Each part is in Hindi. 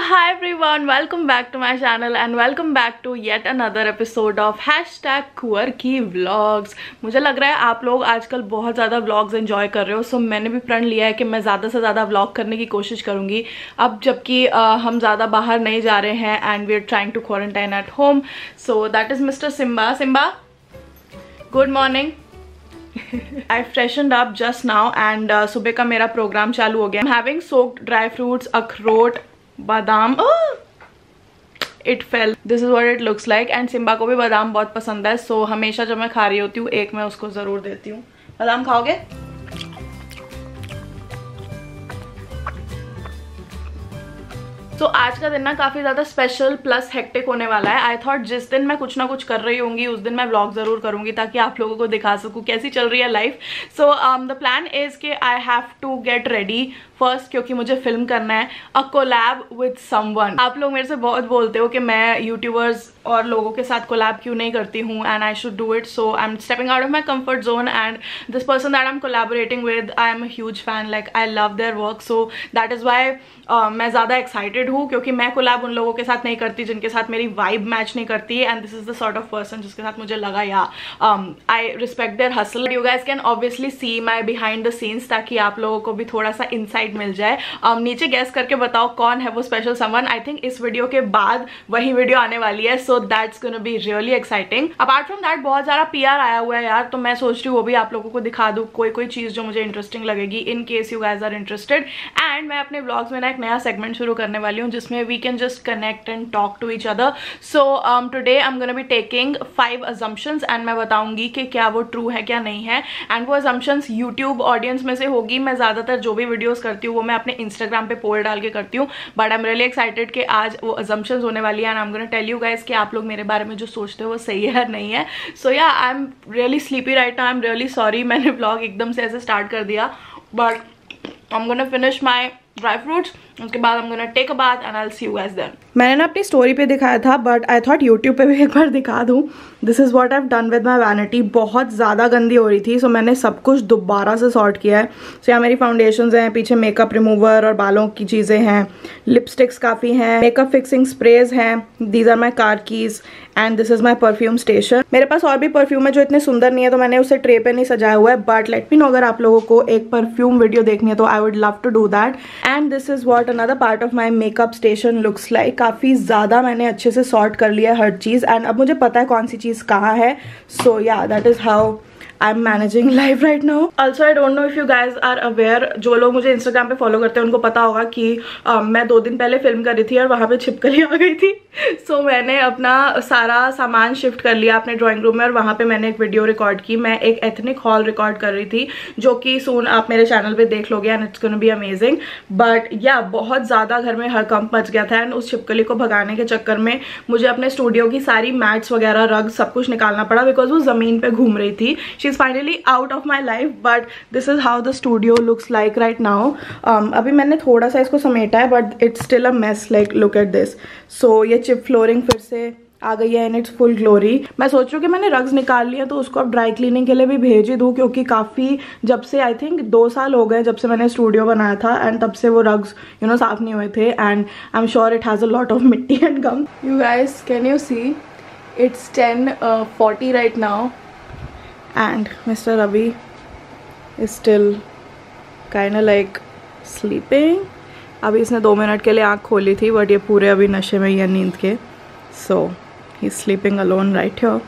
Hi everyone, welcome back to my channel and welcome back to yet another episode of #QRKeyVlogs। मुझे लग रहा है आप लोग आजकल बहुत ज़्यादा व्लॉग्स एंजॉय कर रहे हो, सो मैंने भी प्रण लिया है कि मैं ज़्यादा से ज़्यादा व्लॉग करने की कोशिश करूँगी अब, जबकि हम ज़्यादा बाहर नहीं जा रहे हैं and we are trying to quarantine at home. So that is mister Simba. Simba, good morning. I freshened up just now and सुबह का मेरा प्रोग्राम चालू हो गया। I'm having soaked dry fruits, अखरोट, बादाम। It fell. This is what it looks like and Simba को भी बादाम बहुत पसंद है, सो हमेशा जब मैं खा रही होती हूँ एक मैं उसको ज़रूर देती हूँ। बादाम खाओगे? तो आज का दिन ना काफ़ी ज़्यादा स्पेशल प्लस हेक्टिक होने वाला है। आई थॉट जिस दिन मैं कुछ ना कुछ कर रही होंगी उस दिन मैं व्लॉग ज़रूर करूँगी ताकि आप लोगों को दिखा सकूँ कैसी चल रही है life. So the plan is कि I have to get ready first, क्योंकि मुझे फिल्म करना है अ कोलैब विद समवन। आप लोग मेरे से बहुत बोलते हो कि मैं यूट्यूबर्स और लोगों के साथ कोलैब क्यों नहीं करती हूँ and I should do it. So I am stepping out of my comfort zone and this person that I am collaborating with, I am a huge fan, like I love their work. So that is why मैं ज़्यादा एक्साइटेड हूँ, क्योंकि मैं कोलैब उन लोगों के साथ नहीं करती जिनके साथ मेरी वाइब मैच नहीं करती and this is the sort of person जिसके साथ मुझे लगा yeah I respect their hustle. You guys can obviously see my behind the scenes ताकि आप लोगों को भी थोड़ा सा इंसाइट मिल जाए। नीचे गैस करके बताओ कौन है वो स्पेशल समवन। आई थिंक इस वीडियो के बाद वही वीडियो आने वाली है, so that's gonna be really exciting. Apart from that बहुत सारा PR आया हुआ है यार, तो मैं सोच रही हूँ वो भी आप लोगों को दिखा दूँ, कोई चीज़ जो मुझे इंटरेस्टिंग लगेगी in case you guys are interested. And मैं अपने व्लॉग्स में ना एक नया सेगमेंट शुरू करने वाली हूँ जिसमें we can just connect and talk to each other. So today I am gonna be taking 5 assumptions and मैं बताऊंगी कि क्या वो ट्रू है क्या नहीं है। एंड वो assumptions यूट्यूब ऑडियंस में से होगी। मैं ज़्यादातर जो भी वीडियोज़ करती हूँ वो मैं अपने इंस्टाग्राम पे पोल डाल के करती हूँ, but I am really excited कि आज वो assumptions होने वाली है and I am gonna tell you guys कि आप लोग मेरे बारे में जो सोचते हो वो सही है या नहीं है। So yeah I am really sleepy right now, I am really sorry मैंने व्लॉग एकदम से ऐसे स्टार्ट कर दिया, but I am gonna finish my dry fruits, उसके बाद I'm gonna take a bath and I'll see you guys then। मैंने ना अपनी स्टोरी पे दिखाया था बट आई थॉट यूट्यूब पे भी एक बार दिखा दूँ। This is what I have done with my vanity. बहुत ज़्यादा गंदी हो रही थी, सो मैंने सब कुछ दोबारा से सॉर्ट किया है। सो यहाँ मेरी फाउंडेशंस हैं, पीछे मेकअप रिमूवर और बालों की चीज़ें हैं, लिपस्टिक्स काफ़ी हैं, मेकअप फिक्सिंग स्प्रेज हैं, these are my car keys and this is my perfume station. मेरे पास और भी परफ्यूम है जो इतने सुंदर नहीं है तो मैंने उसे ट्रे पे नहीं सजाया हुआ है, बट लेट मी नो अगर आप लोगों को एक परफ्यूम वीडियो देखनी है तो I would love to do that. And this is what another part of my makeup station looks like. काफ़ी ज़्यादा मैंने अच्छे से सॉर्ट कर लिया है हर चीज़ एंड अब मुझे पता है कौन सी चीज़ कहाँ है। So yeah that is how I'm managing life right now. Also, I don't know if you guys are aware, जो लोग मुझे Instagram पे फॉलो करते हैं उनको पता होगा कि मैं 2 दिन पहले फिल्म कर रही थी और वहाँ पे छिपकली आ गई थी। So मैंने अपना सारा सामान शिफ्ट कर लिया अपने ड्राइंग रूम में और वहाँ पे मैंने एक वीडियो रिकॉर्ड की। मैं एक एथनिक हॉल रिकॉर्ड कर रही थी जो कि सून आप मेरे चैनल पे देख लोगे and it's gonna be amazing. But yeah बहुत ज़्यादा घर में हड़कंप मच गया था एंड उस छिपकली को भगाने के चक्कर में मुझे अपने स्टूडियो की सारी मैट्स वगैरह रग सब कुछ निकालना पड़ा बिकॉज वो ज़मीन पर घूम रही थी। She is finally out of my life, but this is how the studio looks like right now. अभी मैंने थोड़ा सा इसको समेटा है but it's still a mess, like look at this. So ये चिप फ्लोरिंग फिर से आ गई है इन इट्स फुल ग्लोरी। मैं सोच रही हूँ कि मैंने रग्स निकाल लिए तो उसको अब ड्राई क्लीनिंग के लिए भी भेज ही दूँ, क्योंकि काफ़ी जब से आई थिंक 2 साल हो गए जब से मैंने स्टूडियो बनाया था एंड तब से वो रग्स साफ नहीं हुए थे and I am sure it has a lot of मिट्टी and gum. You guys can you see it's 10:40 right now and Mr. Ravi is still kind of like sleeping। अभी इसने 2 मिनट के लिए आँख खोली थी बट ये पूरे अभी नशे में ही है नींद के। So he's sleeping alone right here।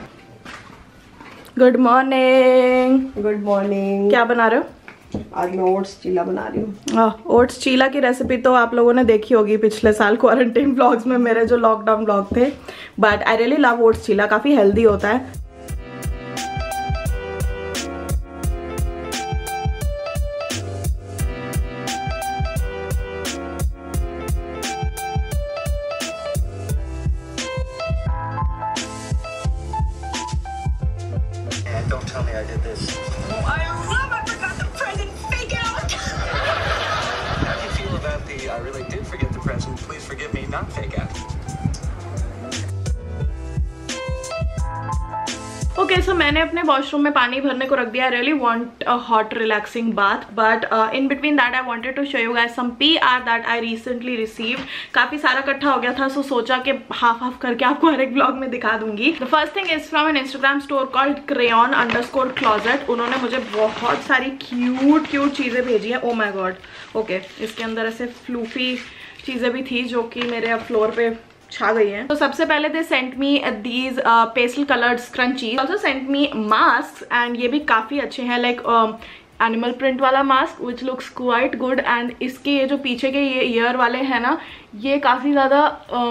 Good morning। Good morning। क्या बना रहे हो? आज मैं ओट्स चीला बना रही हूँ। ओट्स चीला की रेसिपी तो आप लोगों ने देखी होगी पिछले साल क्वारंटाइन व्लॉग्स में, मेरे जो लॉकडाउन व्लॉग थे। But I really love oats chilla, काफ़ी हेल्दी होता है। Don't tell me I did this. I forgot the present. Fake out. How do you feel about the I really did forget the present, please forgive me, not fake out? Okay so मैंने अपने वॉशरूम में पानी भरने को रख दिया. I really want a hot relaxing bath, but in between that I wanted to show you guys some PR that I recently received. काफी सारा इकट्ठा हो गया था, सो सोचा कि हाफ करके आपको हर एक ब्लॉग में दिखा दूंगी. The first thing is from an Instagram store called crayon_closet. उन्होंने मुझे बहुत सारी क्यूट चीजें भेजी है. ओ माई गॉड. ओके, इसके अंदर ऐसे फ्लूफी चीजें भी थी जो कि मेरे अब फ्लोर पे छा गई है. तो सबसे पहले they sent me these pastel coloured scrunchies, also sent me mask and ये भी काफी अच्छे हैं. लाइक एनिमल प्रिंट वाला mask which looks quite good. And इसके ये जो पीछे के ये ईयर वाले हैं ना, ये काफी ज्यादा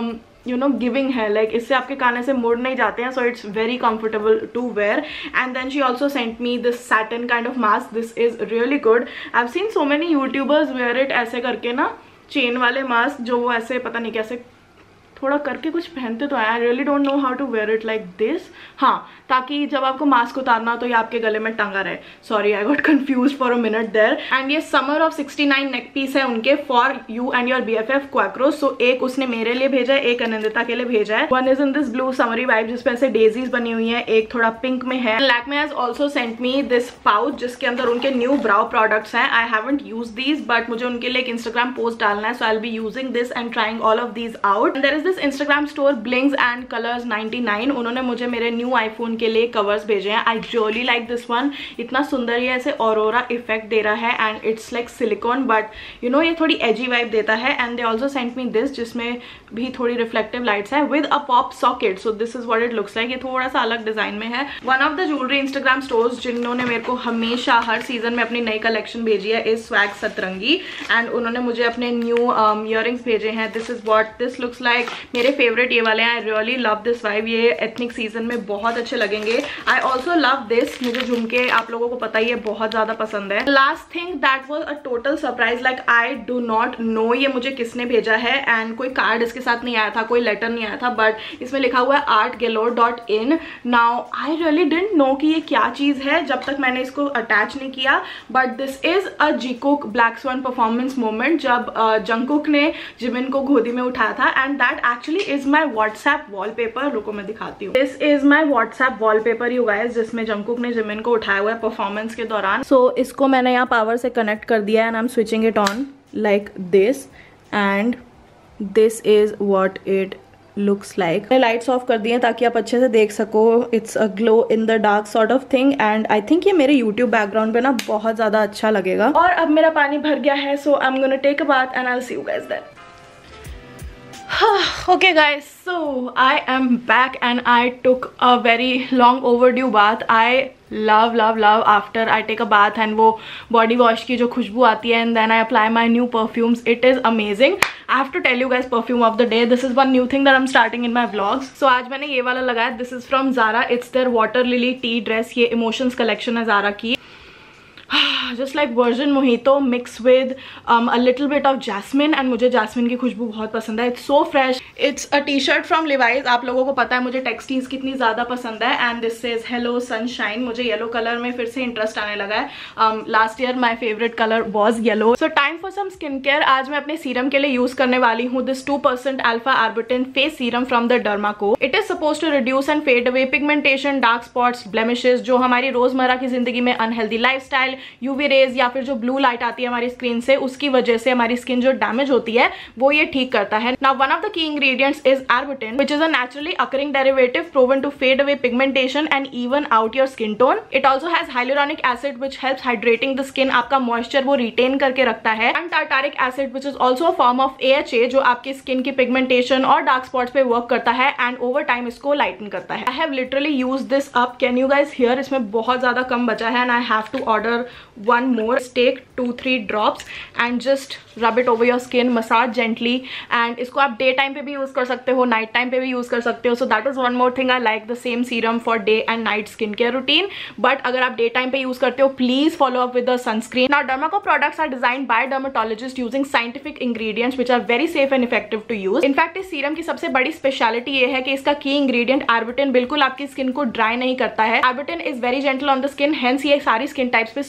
गिविंग है. लाइक इससे आपके काने से मुड़ नहीं जाते हैं, so it's very comfortable to wear. And then she also sent me this satin kind of mask. This is really good. I have seen so many YouTubers wear it, ऐसे करके ना चेन वाले मास्क, जो वो ऐसे पता नहीं कैसे थोड़ा करके कुछ पहनते तो है. I really don't know how to wear it like this. हाँ, ताकि जब आपको मास्क उतारना हो तो ये आपके गले में टंगा रहे. Sorry, I got confuse for a minute there. And ये समर ऑफ 69 नेक पीस है उनके for you and your BFF क्वाक्रो. सो एक उसने मेरे लिए भेजा है, एक अनंदिता के लिए भेजा है. One is in this blue summery vibe जिसपे ऐसे डेजीज बनी हुई है, एक थोड़ा पिंक में है. Lakme has also sent me this pouch जिसके अंदर उनके न्यू ब्राउ प्रोडक्ट्स हैं. I haven't use these, but मुझे उनके लिए एक इंस्टाग्राम पोस्ट डालना है, so I will be using this and trying all of these out. There is this Instagram store Blings and Colours 99. उन्होंने मुझे मेरे न्यू आईफोन के लिए कवर्स भेजे हैं. I really like this one. इतना सुंदर ये ऐसे ऑरोरा इफेक्ट दे रहा है and it's like silicone, but you know ये थोड़ी एजी वाइब देता है. And they also sent me this जिसमें भी थोड़ी रिफ्लेक्टिव लाइट्स है with a pop socket. So this is what it looks like. ये थोड़ा सा अलग डिजाइन में है. One of the jewellery Instagram stores जिन्होंने मेरे को हमेशा हर सीजन में अपनी नई कलेक्शन भेजी है इज स्वैग सतरंगी. एंड उन्होंने मुझे अपने न्यू इयररिंग्स भेजे हैं. This is what this looks like. मेरे फेवरेट ये वाले हैं. I really love this vibe. ये एथनिक सीजन में बहुत अच्छे लगेंगे. I also love this. मुझे झुमके आप लोगों को पता ही है बहुत ज्यादा पसंद है. Last thing that was a total surprise. Like I do not know ये मुझे किसने भेजा है एंड कोई कार्ड इसके साथ नहीं आया था, कोई लेटर नहीं आया था, बट इसमें लिखा हुआ है artgalore.in. Now I really didn't know कि ये क्या चीज है जब तक मैंने इसको अटैच नहीं किया. But this is a Jikook black swan performance moment जब जंगकुक ने जिमिन को गोदी में उठाया था. And that actually is my WhatsApp wallpaper. रुको मैं दिखाती हूँ. This is my WhatsApp wallpaper you guys, जिसमें जंगकुक ने जिमिन को उठाया हुआ है परफॉर्मेंस के दौरान. सो इसको मैंने यहाँ पावर से कनेक्ट कर दिया है and I am switching it on like this and this is what it looks like. मैंने लाइट्स ऑफ कर दिए हैं ताकि आप अच्छे से देख सको. It's a glow in the dark sort of thing and I think ये मेरे यूट्यूब बैकग्राउंड पे ना बहुत ज्यादा अच्छा लगेगा. और अब मेरा पानी भर गया है, so I am gonna take a bath and I will see you guys then. Okay guys, so I am back and I took a very long overdue bath. I love after I take a bath and वो body wash की जो खुशबू आती है and then I apply my new perfumes. It is amazing. I have to tell you guys perfume of the day. This is one new thing that I'm starting in my vlogs. So आज मैंने ये वाला लगाया. This is from Zara. It's their Water Lily Tea Dress. ये Emotions collection है Zara की. Just like virgin mojito mixed with a little bit of jasmine and मुझे jasmine की खुशबू बहुत पसंद है. It's so fresh. It's a t-shirt from Levi's. आप लोगों को पता है मुझे textiles कितनी ज़्यादा पसंद है. And this says Hello Sunshine. मुझे yellow color में फिर से interest आने लगा है. Last year my favorite color was yellow. So time for some skincare. आज मैं अपने सीरम के लिए यूज करने वाली हूँ this 2% alpha arbutin face serum from the Dermaco. It is supposed to reduce and fade away pigmentation, dark spots, blemishes जो हमारी रोजमर्रा की जिंदगी में unhealthy lifestyle, UV रेज या फिर जो ब्लू लाइट आती है हमारी स्क्रीन से उसकी वजह से हमारी स्किन जो डैमेज होती है वो ये ठीक करता है. Now one of the key ingredients is arbutin which is a naturally occurring derivative proven to fade away pigmentation and even out your skin tone. It also has hyaluronic acid which helps hydrating the skin. आपका मॉइस्चर वो रिटेन करके रखता है. And tartaric acid which is also a form of AHA जो आपकी स्किन की पिगमेंटेशन और डार्क स्पॉट्स पे वर्क करता है एंड ओवर टाइम इसको लाइटन करता है. I have literally use this up. Can you guys hear? इसमें बहुत ज्यादा कम बचा है and I have to order one more. Take 2-3 drops and just rub it over your skin, massage gently. and इसको आप डे टाइम पे भी यूज कर सकते हो, नाइट टाइम पे भी यूज कर सकते हो. so that is one more thing I like the same serum for day and night skincare routine. but अगर आप डे टाइम पे यूज करते हो please follow up with the sunscreen. now Dermaco products are designed by dermatologists using scientific ingredients which are very safe and effective to use. in fact इस सीरम की सबसे बड़ी स्पेशलिटी ये है कि इसका की इंग्रेडिएंट arbutin बिल्कुल आपकी स्किन को ड्राई नहीं करता है. arbutin is very gentle on the skin, hence ये सारी स्किन टाइप्स पे सूट करेगा.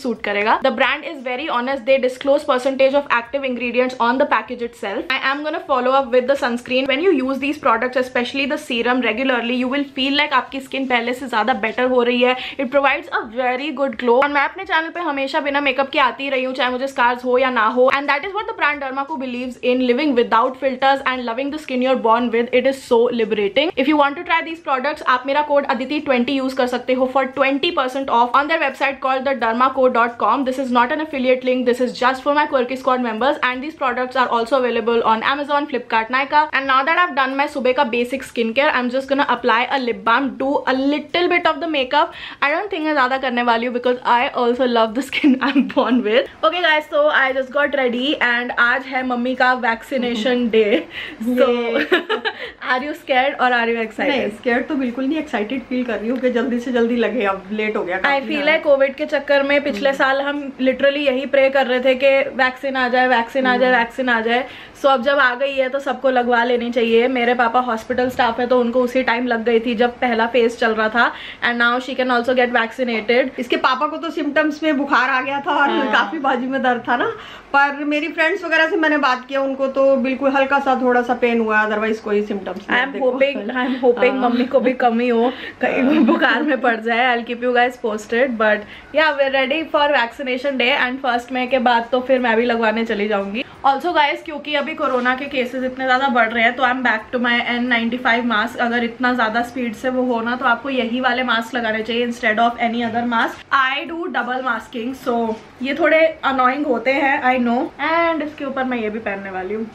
जाएगा. The brand is very honest. They disclose percentage of active ingredients on the package itself. I am gonna follow up with the sunscreen. When you use these products, especially the serum regularly, you will feel like आपकी स्किन पहले से ज्यादा बेटर हो रही है. It provides a very good glow. और मैं अपने चैनल पे हमेशा बिना मेकअप के आती रही हूँ, चाहे मुझे स्कार्स हो या ना हो. And that is what the brand Dermaco believes in, living without filters and loving the skin you're born with. It is so liberating. If you want to try these products, आप मेरा कोड Aditi20 यूज कर सकते हो for 20% off on their website called the dermaco.com. This is not an affiliate link. This is just for my Quirky Squad members, and these products are also available on Amazon, Flipkart, Nykaa. And now that I've done my सुबह का basic skincare, I'm just gonna apply a lip balm, do a little bit of the makeup. I don't think मैं ज़्यादा करने वाली हूँ because I also love the skin I'm born with. Okay guys, so I just got ready and आज है मम्मी का vaccination day. So are you scared or are you excited? नहीं, scared तो बिल्कुल नहीं, excited feel कर रही हूँ कि जल्दी से जल्दी लगे, अब लेट हो गया. I feel like कोविड के चक्कर में पिछले साल हम लिटरली यही प्रे कर रहे थे कि वैक्सीन आ जाए, वैक्सीन आ जाए, वैक्सीन आ जाए. सो अब जब आ गई है तो सबको लगवा लेनी चाहिए. मेरे पापा हॉस्पिटल स्टाफ है तो उनको उसी टाइम लग गई थी जब पहला फेज चल रहा था. And now she can also get vaccinated. इसके पापा को तो सिम्टम्स में बुखार आ गया था और काफी बाजू में दर्द था ना, पर मेरी फ्रेंड्स वगैरह से मैंने बात किया, उनको तो बिल्कुल हल्का सा थोड़ा सा पेन हुआ, अदरवाइज कोई सिम्टम्स. आई एम होपिंग मम्मी को भी कमी हो, कहीं बुखार में पड़ जाए. I will keep you guys posted. But yeah we are ready for vaccination day and first May के बाद तो फिर मैं भी लगवाने चली जाऊंगी. ऑल्सो गाइस, क्योंकि अभी कोरोना के केसेस इतने ज्यादा बढ़ रहे हैं तो I am back to my N95 mask. अगर इतना ज्यादा स्पीड से वो होना तो आपको यही वाले मास्क लगाने चाहिए instead of any other mask. I do double masking, so ये थोड़े अनोइंग होते हैं, आई नो. एंड इसके ऊपर मैं ये भी पहनने वाली हूँ.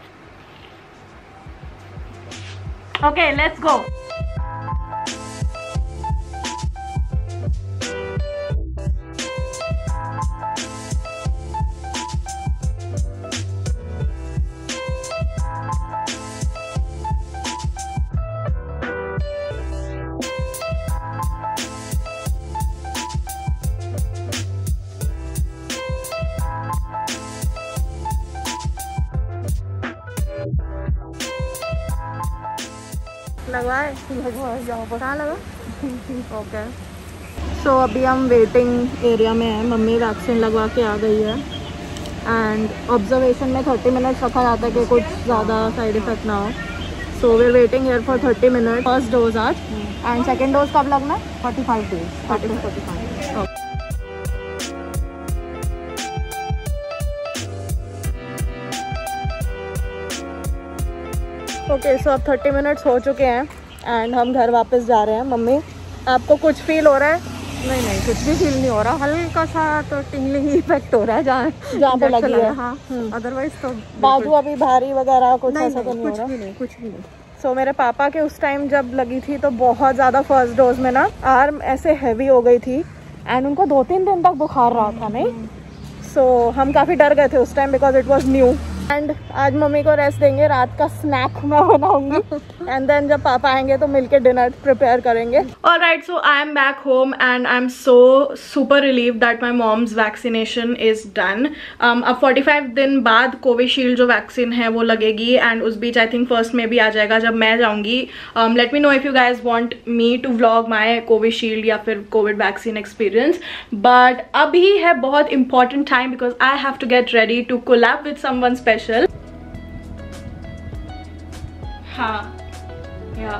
Okay, let's go. लगवाए जाओ, कहाँ लगा? ओके. सो अभी हम वेटिंग एरिया में हैं. मम्मी वैक्सीन लगवा के आ गई है एंड ऑब्जर्वेशन में 30 मिनट्स रखा जाता है कि कुछ ज़्यादा साइड इफेक्ट ना हो. So we are waiting here for 30 minute. First dose आज एंड सेकेंड डोज कब लगना है? 45 डेज. 45. ओके, सो अब 30 मिनट्स हो चुके हैं एंड हम घर वापस जा रहे हैं. मम्मी, आपको कुछ फील हो रहा है? नहीं, कुछ भी फील नहीं हो रहा. हल्का सा तो टिंगलिंग इफेक्ट हो रहा है जहाँ पे लगी है. हाँ, अदरवाइज तो बाजू अभी भारी वगैरह कुछ ऐसा तो नहीं हो रहा? कुछ भी नहीं. सो मेरे पापा के उस टाइम जब लगी थी तो बहुत ज़्यादा फर्स्ट डोज में ना आर्म ऐसे हैवी हो गई थी एंड उनको 2-3 दिन तक बुखार रहा था. नहीं, सो हम काफ़ी डर गए थे उस time because it was new. And आज मम्मी को रेस्ट देंगे, रात का स्नैक मैं बनाऊंगी एंड देन जब पापा आएंगे तो मिलके डिनर प्रिपेयर करेंगे. Alright, so I am back home and I am so super relieve that my mom's vaccination is done. अब 45 दिन बाद कोविशील्ड जो वैक्सीन है वो लगेगी एंड उस बीच आई थिंक फर्स्ट में भी आ जाएगा जब मैं जाऊंगी. Let me know if you guys want me to vlog my Covishield या फिर कोविड वैक्सीन एक्सपीरियंस. बट अभी है बहुत important time because I have to get ready to collab with someone special. हाँ, yeah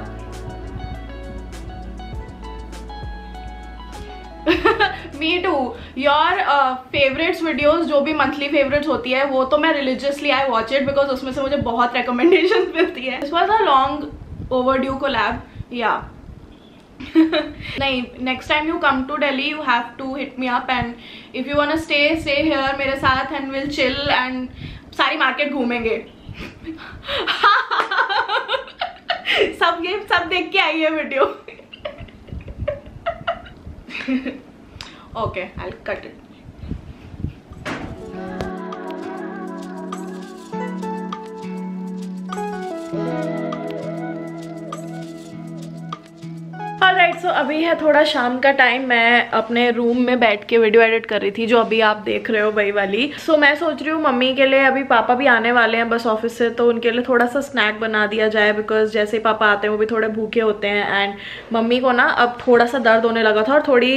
me too. Your favourites videos जो भी मंथली फेवरेट्स होती है वो तो मैं religiously I watch it because उसमें से मुझे बहुत रिकमेंडेशन मिलती है. This was a long overdue collab. Yeah नहीं, next time you come to Delhi you have to hit me up and if you want to stay here मेरे साथ एंड विल चिल एंड सारी मार्केट घूमेंगे. सब देख के आई है video. Okay, I will cut it. Alright, so अभी है थोड़ा शाम का टाइम, मैं अपने रूम में बैठ के वीडियो एडिट कर रही थी, जो अभी आप देख रहे हो वही वाली। सो मैं सोच रही हूँ मम्मी के लिए, अभी पापा भी आने वाले हैं बस ऑफिस से, तो उनके लिए थोड़ा सा स्नैक बना दिया जाए, बिकॉज जैसे ही पापा आते हैं वो भी थोड़े भूखे होते हैं। एंड मम्मी को ना अब थोड़ा सा दर्द होने लगा था और थोड़ी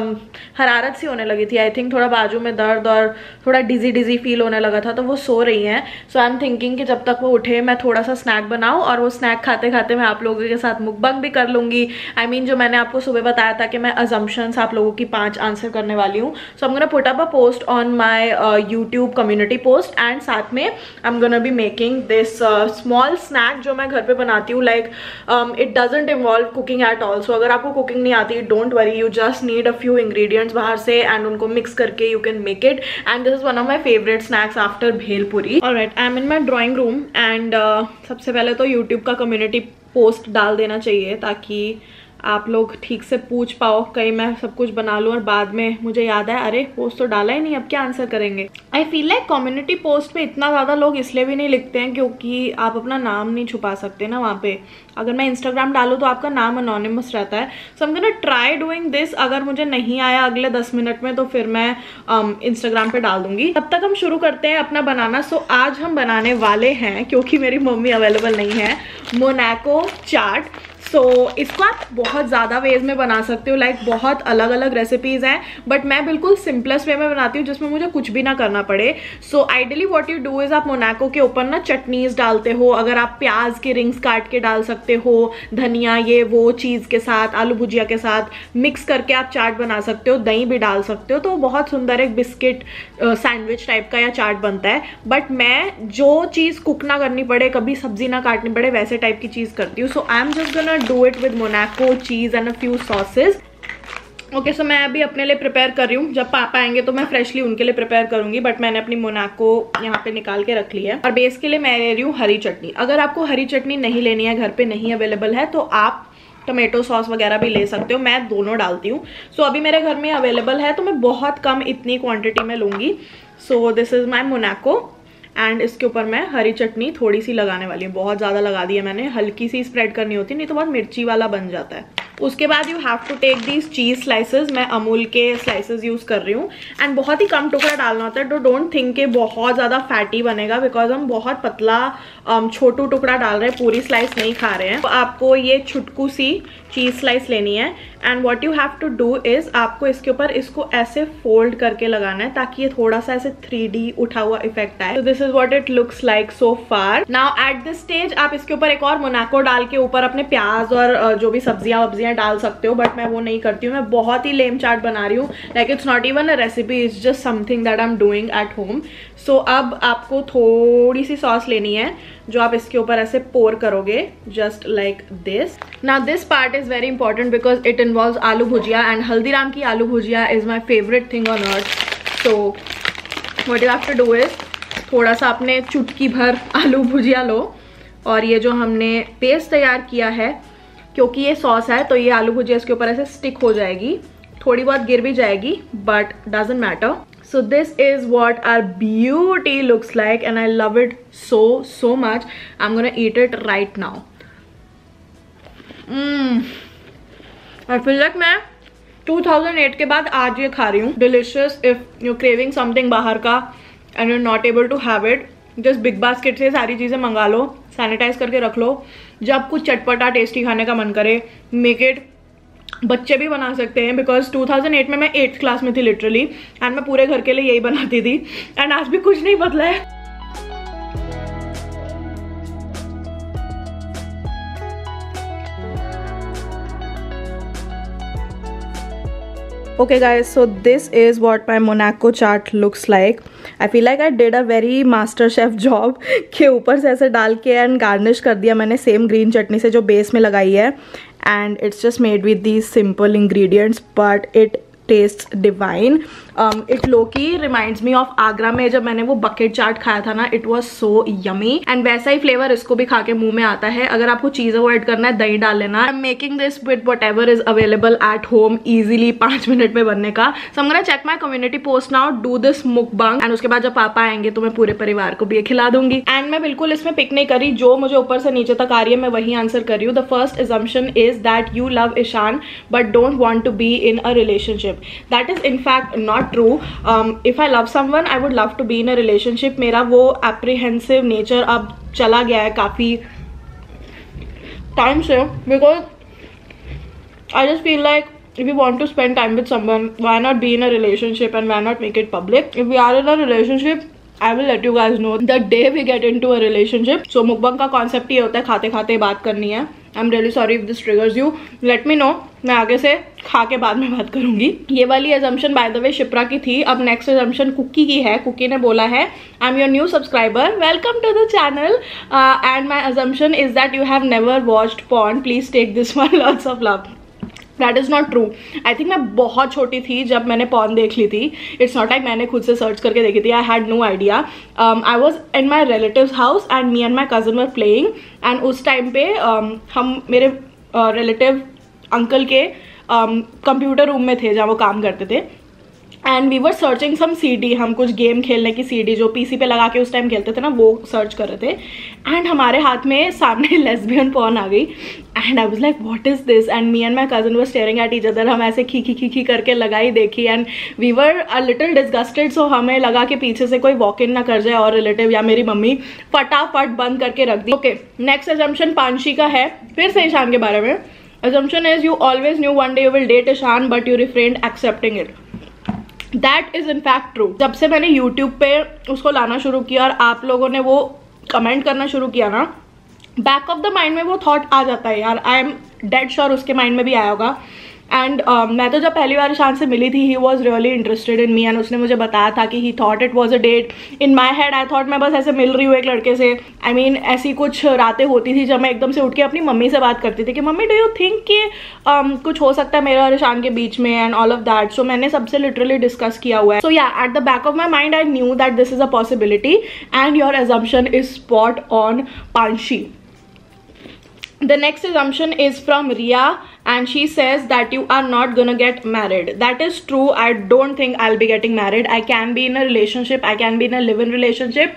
हरारत सी होने लगी थी, आई थिंक थोड़ा बाजू में दर्द और थोड़ा डिजी फील होने लगा था, तो वो सो रही हैं। सो आई एम थिंकिंग कि जब तक वो उठे मैं थोड़ा सा स्नैक बनाऊँ, और वो स्नैक खाते खाते मैं आप लोगों के साथ मुकबंग भी कर लूँगी। आई मीन जो मैंने आपको सुबह बताया था कि मैं अजम्पशंस आप लोगों की 5 आंसर करने वाली हूँ। So I am gonna put up a post on my YouTube community post, and साथ में I am gonna be making this small snack जो मैं घर पे बनाती हूँ। Like it doesn't involve cooking at all. So अगर आपको कुकिंग नहीं आती, don't worry, you just need a few ingredients बाहर से एंड उनको मिक्स करके you can make it, and this is one of my favourite snacks after bhelpuri. Alright, I am in my drawing room, and सबसे पहले तो यूट्यूब का कम्युनिटी पोस्ट डाल देना चाहिए ताकि आप लोग ठीक से पूछ पाओ, कहीं मैं सब कुछ बना लूँ और बाद में मुझे याद है अरे पोस्ट तो डाला ही नहीं, अब क्या आंसर करेंगे। I feel like community post पे इतना ज़्यादा लोग इसलिए भी नहीं लिखते हैं क्योंकि आप अपना नाम नहीं छुपा सकते ना वहाँ पे। अगर मैं इंस्टाग्राम डालूँ तो आपका नाम अनोनिमस रहता है। So I am gonna try doing this. अगर मुझे नहीं आया अगले 10 मिनट में तो फिर मैं इंस्टाग्राम पे डाल दूंगी। तब तक हम शुरू करते हैं अपना बनाना। सो आज हम बनाने वाले हैं, क्योंकि मेरी मम्मी अवेलेबल नहीं है, मोनाको चाट। सो इसको आप बहुत ज़्यादा वेज में बना सकते हो, लाइक बहुत अलग अलग रेसिपीज़ हैं, बट मैं बिल्कुल सिंपलेस्ट वे में बनाती हूँ जिसमें मुझे कुछ भी ना करना पड़े। So ideally what you do is आप मोनाको के ऊपर ना चटनीज डालते हो। अगर आप प्याज के रिंग्स काट के डाल सकते हो, धनिया ये वो चीज़ के साथ, आलू भुजिया के साथ मिक्स करके आप चाट बना सकते हो, दही भी डाल सकते हो, तो बहुत सुंदर एक बिस्किट सैंडविच टाइप का या चाट बनता है। बट मैं जो चीज़ कुक ना करनी पड़े, कभी सब्जी ना काटनी पड़े, वैसे टाइप की चीज़ करती हूँ। So I am just gonna do it with Monaco cheese and a few sauces. Okay, so मैं अभी अपने लिए प्रिपेयर कर रही हूँ। जब पापा आएंगे तो मैं फ्रेशली उनके लिए प्रिपेयर करूंगी, बट मैंने अपनी मोनाको यहाँ पे निकाल के रख ली है। और बेस के लिए मैं ले रही हूँ हरी चटनी। अगर आपको हरी चटनी नहीं लेनी है, घर पे नहीं अवेलेबल है, तो आप टमेटो सॉस वगैरह भी ले सकते हो। मैं दोनों डालती हूँ। सो अभी मेरे घर में अवेलेबल है तो मैं बहुत कम इतनी क्वान्टिटी में लूँगी। So this is my Monaco, and इसके ऊपर मैं हरी चटनी थोड़ी सी लगाने वाली हूँ। बहुत ज़्यादा लगा दी है मैंने, हल्की सी स्प्रेड करनी होती है, नहीं तो बहुत मिर्ची वाला बन जाता है। उसके बाद you have to take these cheese slices. मैं अमूल के स्लाइसेस यूज़ कर रही हूँ, एंड बहुत ही कम टुकड़ा डालना होता है। तो डोंट थिंक कि बहुत ज़्यादा फैटी बनेगा, बिकॉज हम बहुत पतला छोटू टुकड़ा डाल रहे हैं, पूरी स्लाइस नहीं खा रहे हैं। तो आपको ये छुटकू सी चीज़ स्लाइस लेनी है, and what you have to do is आपको इसके ऊपर इसको ऐसे फोल्ड करके लगाना है ताकि ये थोड़ा सा ऐसे 3D उठा हुआ इफेक्ट आए। तो this is what it looks like so far. Now at this stage आप इसके ऊपर एक और मोनाको डाल के ऊपर अपने प्याज और जो भी सब्जियां डाल सकते हो, बट मैं वो नहीं करती हूँ। मैं बहुत ही लेम चाट बना रही हूँ, like it's not even a recipe, it's just something that I am doing at home. So अब आपको थोड़ी सी सॉस लेनी है जो आप इसके ऊपर ऐसे पोर करोगे, just like this. Now this part is very important because it involves aloo bhujia, and Haldiram की aloo bhujia is my favourite thing on earth. So what you have to do is थोड़ा सा अपने चुटकी भर आलू भुजिया लो, और ये जो हमने पेस्ट तैयार किया है, क्योंकि ये सॉस है तो ये आलू भुजिया इसके ऊपर ऐसे स्टिक हो जाएगी, थोड़ी बहुत गिर भी जाएगी, but doesn't matter. So this is what our beauty looks like, and I love it so much. I'm gonna eat it right now. I feel like मैं 2008 के बाद आज ये खा रही हूँ। Delicious. If you're craving something बाहर का and you're not able to have it, just BigBasket से सारी चीज़ें मंगा लो, सैनिटाइज करके रख लो। जब कुछ चटपटा टेस्टी खाने का मन करे, मेक इट। बच्चे भी बना सकते हैं, बिकॉज 2008 में मैं 8th क्लास में थी लिटरली, एंड मैं पूरे घर के लिए यही बनाती थी, एंड आज भी कुछ नहीं बदला है। Okay guys, so this is what my Monaco chart looks like. I feel like I did a very master chef job के ऊपर से ऐसे डाल के एंड गार्निश कर दिया मैंने सेम ग्रीन चटनी से जो बेस में लगाई है, and it's just made with these simple ingredients, but it taste divine. It lowkey reminds me of Agra में जब मैंने वो बकेट चाट खाया था ना, it was so yummy. And वैसा ही फ्लेवर इसको भी खा के मुंह में आता है. अगर आपको चीज अवॉइड करना है, दही डाल लेना. I am making this with whatever is available at home, easily 5 minute में बनने का. So I am gonna check my community post now, do this mukbang, and उसके बाद जब पापा आएंगे तो मैं पूरे परिवार को भी ये खिला दूंगी. एंड मैं बिल्कुल इसमें पिक नहीं करी, जो मुझे ऊपर से नीचे तक आ रही है मैं वही आंसर कर रही हूँ. The first assumption is that you love Ishan but don't want to be in a relationship. That is in fact not true. If I love someone, I would love to be in a relationship. मेरा वो apprehensive nature अब चला गया है काफ़ी टाइम से, because I just feel like if you want to spend time with someone, why not be in a relationship and why not make it public? If we are in a relationship, I will let you guys know the day we get into a relationship. So mukbang का concept ये होता है खाते खाते बात करनी है. I'm really sorry if this triggers you. Let me know. मैं आगे से खा के बाद में बात करूंगी. ये वाली assumption by the way Shipra की थी. अब next assumption कुकी की है. कुकी ने बोला है I'm your new subscriber. Welcome to the channel. And my assumption is that you have never watched porn. Please take this one. Lots of love. That is not true. I think मैं बहुत छोटी थी जब मैंने पॉर्न देख ली थी. It's not like मैंने खुद से सर्च करके देखी थी. I had no idea. I was in my relative's house and me and my cousin were playing. And उस टाइम पे हम मेरे relative अंकल के कंप्यूटर रूम में थे जहाँ वो काम करते थे. And we were searching some CD. हम कुछ गेम खेलने की CD जो PC पे लगा के उस टाइम खेलते थे ना, वो सर्च कर रहे थे. एंड हमारे हाथ में सामने लेस्बियन पॉर्न आ गई. And I was like what is this. And me and my cousin were staring at each other. हम ऐसे खी करके लगाई देखी. And we were a little disgusted. So हमें लगा कि पीछे से कोई वॉक इन ना कर जाए और रिलेटिव या मेरी मम्मी. फटाफट बंद करके रख दी. ओके, नेक्स्ट असम्पशन पांशी का है, फिर से ईशान के बारे में. Assumption is you always knew one day you will date Ishaan but you refrained accepting it. That is in fact true. जब से मैंने यूट्यूब पे उसको लाना शुरू किया और आप लोगों ने वो कमेंट करना शुरू किया ना, बैक ऑफ द माइंड में वो थॉट आ जाता है यार. आई एम डेड श्योर उसके माइंड में भी आया होगा. एंड मैं तो जब पहली बार ईशान से मिली थी, he was really interested in me. And उसने मुझे बताया था कि he thought it was a date. In my head I thought मैं बस ऐसे मिल रही हूँ एक लड़के से. आई मीन ऐसी कुछ रातें होती थी जब मैं एकदम से उठ के अपनी मम्मी से बात करती थी कि मम्मी डू यू थिंक कि कुछ हो सकता है मेरा और ईशान के बीच में and all of that. So मैंने सबसे लिटरली डिस्कस किया हुआ है. So yeah at the back of my mind I knew that this is a possibility and your assumption is spot on, Panshi. The next assumption is from Ria and she says that you are not gonna get married. That is true. I don't think I'll be getting married. I can be in a relationship. I can be in a live-in relationship.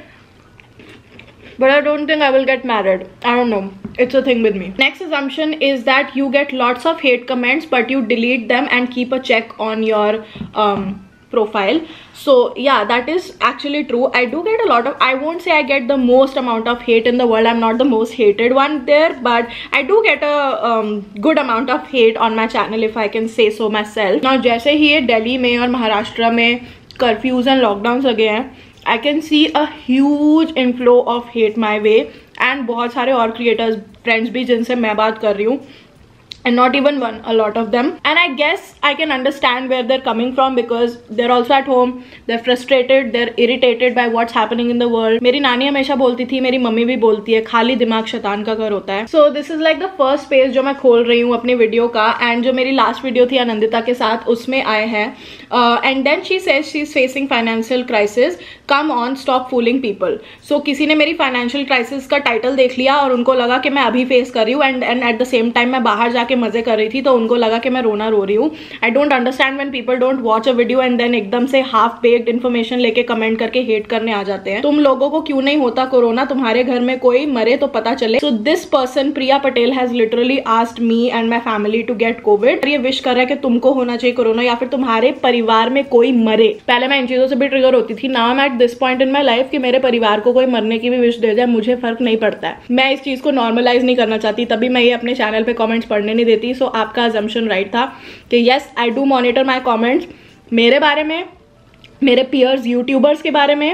But I don't think I will get married. I don't know. It's a thing with me. Next assumption is that you get lots of hate comments but you delete them and keep a check on your profile. So yeah, that is actually true. I do get a lot of, I won't say I get the most amount of hate in the world. I'm not the most hated one there, but I do get a good amount of hate on my channel if I can say so myself. Now जैसे ही ये दिल्ली में और महाराष्ट्र में कर्फ्यूज एंड लॉकडाउन लगे हैं, I can see a huge inflow of hate my way. And बहुत सारे और क्रिएटर्स फ्रेंड्स भी जिनसे मैं बात कर रही हूँ, and not even one, a lot of them. And I guess I can understand where they're coming from because they're also at home, they're frustrated, they're irritated by what's happening in the world. मेरी नानी हमेशा बोलती थी, मेरी मम्मी भी बोलती है, खाली दिमाग शैतान का घर होता है. So this is like the first page जो मैं खोल रही हूँ अपनी वीडियो का. And जो मेरी लास्ट वीडियो थी आनंदिता के साथ, उसमें आए हैं and then she says she's facing financial crisis. Come on, stop fooling people. So किसी ने मेरी financial crisis का टाइटल देख लिया और उनको लगा कि मैं अभी फेस कर रही हूँ and at the same time मैं बाहर जाके मजे कर रही थी तो उनको लगा कि मैं रोना रो रही हूँ. I don't understand when people don't watch a video and then एकदम से हाफ बेक्ड इन्फॉर्मेशन लेके कमेंट करके हेट करने आ जाते हैं. तुम लोगों को क्यों नहीं होता कोरोना? तुम्हारे घर में कोई मरे तो पता चले. So this person Priya Patel has literally asked me and my family to get Covid. ये विश कर रहा है कि तुमको होना चाहिए कोरोना या फिर तुम्हारे परिवार में कोई मरे. पहले मैं इन चीजों से भी ट्रिगर होती थी. Now I am at this point in my life कि मेरे परिवार को कोई मरने की भी विश दे जाए, मुझे फर्क नहीं पड़ता है. मैं इस चीज को नॉर्मलाइज नहीं करना चाहती, तभी मैं ये अपने चैनल पे कमेंट्स पढ़ने नहीं देती. सो आपका assumption राइट था कि yes I do monitor my comments. मेरे बारे में, मेरे peers यूट्यूबर्स के बारे में,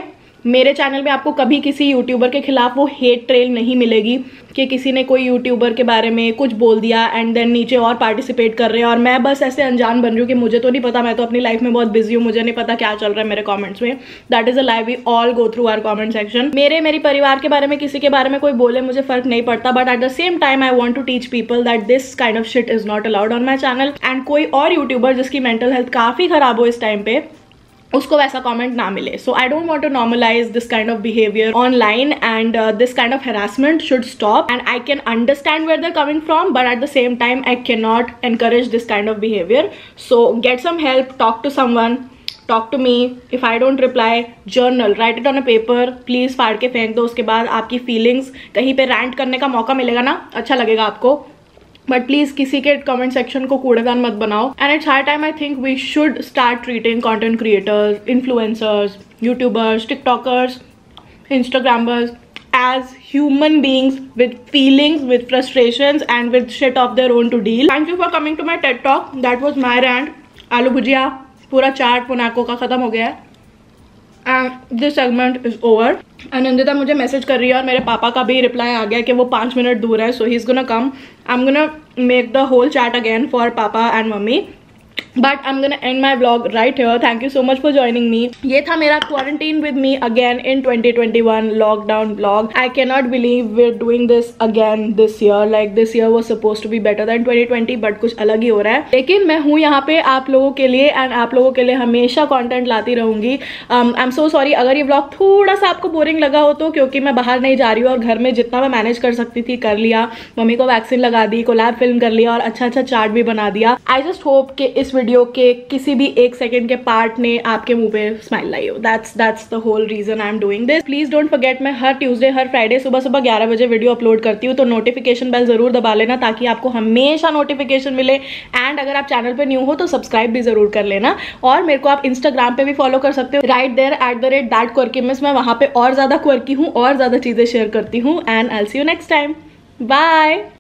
मेरे चैनल में आपको कभी किसी यूट्यूबर के खिलाफ वो हेट ट्रेल नहीं मिलेगी कि किसी ने कोई यूट्यूबर के बारे में कुछ बोल दिया एंड देन नीचे और पार्टिसिपेट कर रहे हैं और मैं बस ऐसे अनजान बन रही हूँ कि मुझे तो नहीं पता, मैं तो अपनी लाइफ में बहुत बिजी हूँ, मुझे नहीं पता क्या चल रहा है मेरे कमेंट्स में. That is a lie. We all go through our comment section. मेरे परिवार के बारे में किसी के बारे में कोई बोले मुझे फर्क नहीं पड़ता, but at the same time I want to teach people that this kind of shit is not allowed on my channel. And कोई और यूट्यूबर जिसकी मेंटल हेल्थ काफी खराब हो इस टाइम पे, उसको वैसा कमेंट ना मिले. So I don't want to normalise this kind of behaviour online and this kind of harassment should stop. And I can understand where they're coming from, but at the same time I cannot encourage this kind of behavior. So get some help, talk to someone, talk to me. If I don't reply, journal, write it on a paper. Please फाड़ के फेंक दो. उसके बाद आपकी फीलिंग्स कहीं पे रैंट करने का मौका मिलेगा ना, अच्छा लगेगा आपको. बट प्लीज किसी के कमेंट सेक्शन को कूड़ेदान मत बनाओ. And it's high time I think we should start treating content creators, influencers, YouTubers, TikTokers, Instagrammers as human beings with feelings, with frustrations and with shit of their own to deal. Thank you for coming to my TED Talk. That was my rant. आलू भुजिया पूरा चाट पुनाको का खत्म हो गया है. And this segment is over. Anandita मुझे मैसेज कर रही है और मेरे पापा का भी रिप्लाई आ गया कि वो 5 मिनट दूर है. So he is gonna come. I am gonna make the whole chaat again for पापा एंड मम्मी. But I'm gonna end my vlog right here. Thank you so much for joining me. ये था मेरा quarantine with me again in 2021 lockdown vlog. I cannot believe we're doing this again this year. Like this year was supposed to be better than 2020, but कुछ अलग ही हो रहा है. लेकिन मैं हूँ यहाँ पे आप लोगों के लिए and आप लोगों के लिए हमेशा content लाती रहूँगी. I'm so sorry अगर ये vlog थोड़ा सा आपको boring लगा हो तो, क्योंकि मैं बाहर नहीं जा रही हूँ और घर में जितना मैं मैनेज कर सकती थी कर लिया. मम्मी को वैक्सीन लगा दी, कोलैब फिल्म कर लिया और अच्छा चार्ट भी बना दिया. I just hope कि इस वीडियो के किसी भी 1 सेकंड के पार्ट ने आपके मुंह पे स्माइल लाई हो. That's the whole reason I am doing this. Please don't forget मैं हर ट्यूसडे हर फ्राइडे सुबह 11 बजे वीडियो अपलोड करती हूँ. तो नोटिफिकेशन बेल जरूर दबा लेना ताकि आपको हमेशा नोटिफिकेशन मिले. एंड अगर आप चैनल पे न्यू हो तो सब्सक्राइब भी जरूर कर लेना. और मेरे को आप इंस्टाग्राम पे भी फॉलो कर सकते हो, राइट देयर @thatquirkymiss. मैं वहां पे और ज्यादा क्वर्की हूँ और ज्यादा चीजें शेयर करती हूँ. And I will see you next time. Bye.